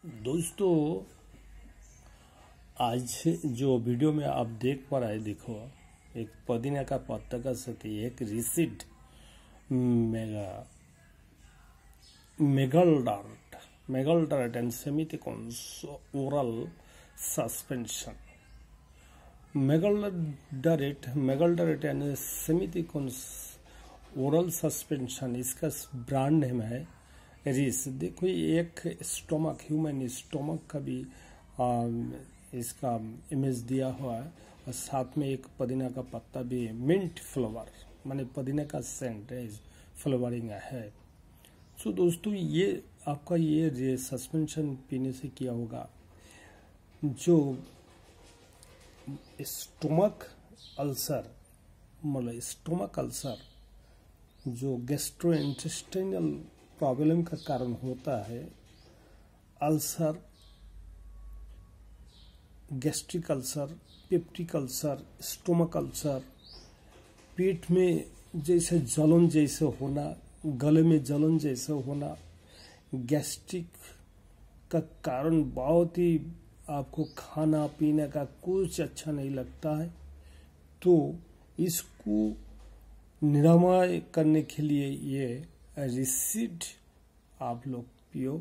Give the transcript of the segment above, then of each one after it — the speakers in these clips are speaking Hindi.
दोस्तों, आज जो वीडियो में आप देख पा रहे, देखो एक पुदीना का पत्ता का साथ एक रिसिड magaldrate and simethicones oral suspension. Magaldrate and simethicones oral suspension, इसका ब्रांड नेम है रिस। देखो एक स्टोमक, ह्यूमन स्टोमक का भी इसका इमेज दिया हुआ है और साथ में एक पुदीना का पत्ता भी है। मिंट फ्लेवर माने पुदीना का सेंट है, फ्लेवरिंग है। सो दोस्तों, ये आपका ये सस्पेंशन पीने से क्या होगा, जो स्टोमक अल्सर मतलब स्टोमक अल्सर जो गैस्ट्रोइंटेस्टाइनल प्रॉब्लम का कारण होता है, ulcer, gastric ulcer, peptic ulcer, stomach ulcer, पेट में जैसे जलन जैसे होना, गले में जलन जैसे होना, गैस्ट्रिक का कारण बहुत ही आपको खाना पीने का कुछ अच्छा नहीं लगता है, तो इसको निरामय करने के लिए ये रिसिड आप लोग पियो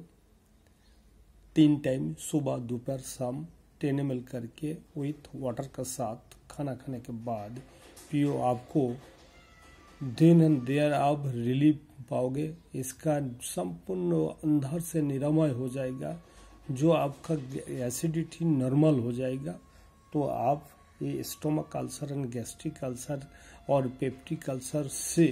3 टाइम, सुबह दोपहर शाम 10 ml करके विथ वाटर के साथ खाना खाने के बाद पियो। आपको देन एंड देयर आप रिलीफ पाओगे। इसका संपूर्ण अंदर से निरामय हो जाएगा, जो आपका एसिडिटी नॉर्मल हो जाएगा। तो आप ये stomach ulcer and gastric ulcer और पेप्टिक अल्सर से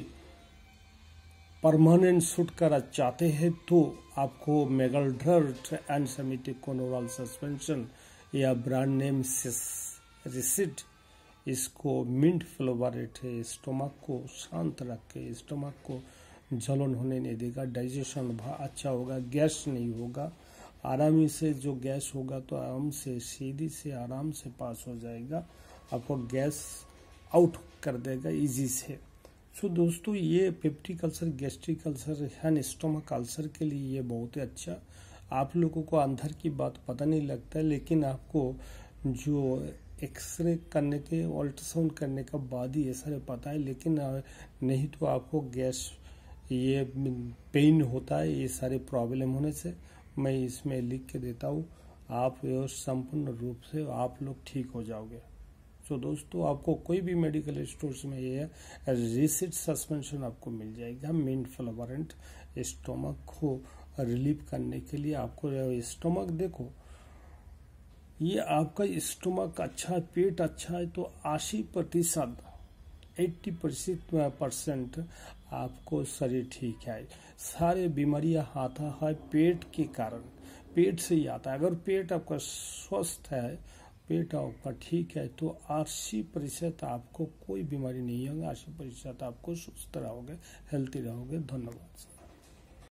परमानेंट छुटकारा चाहते हैं, तो आपको magaldrate and simethicone oral suspension या ब्रांड नेम रिसिड, इसको मिंट फ्लेवरेट है। स्टोमक को शांत रख के, स्टोमक को जलन होने नहीं देगा, डाइजेशन अच्छा होगा, गैस नहीं होगा। आरामी से जो गैस होगा तो आराम से सीधी से आराम से पास हो जाएगा, आपको गैस आउट कर देगा इजी से। सो दोस्तों, ये peptic ulcer, gastric ulcer and stomach ulcer के लिए ये बहुत ही अच्छा। आप लोगों को अंदर की बात पता नहीं लगता है, लेकिन आपको जो एक्सरे करने के, अल्ट्रासाउंड करने के बाद ही ये सारे पता है। लेकिन नहीं तो आपको गैस, ये पेन होता है, ये सारे प्रॉब्लम होने से मैं इसमें लिख के देता हूँ। आप संपूर्ण रूप से आप लोग ठीक हो जाओगे। तो दोस्तों, आपको कोई भी मेडिकल स्टोर्स में ये रिसिड सस्पेंशन आपको मिल जाएगा। मिंट फ्लेवरेंट स्टोमक को रिलीव करने के लिए। आपको स्टोमक देखो, ये आपका स्टोमक अच्छा है, पेट अच्छा है, तो 80% 80% आपको शरीर ठीक है। सारे बीमारियां आता है पेट के कारण, पेट से ही आता है। अगर पेट आपका स्वस्थ है, पेट आपका ठीक है, तो 80% आपको कोई बीमारी नहीं होगी, 80% आपको सुस्त रहोगे, हेल्थी रहोगे। धन्यवाद।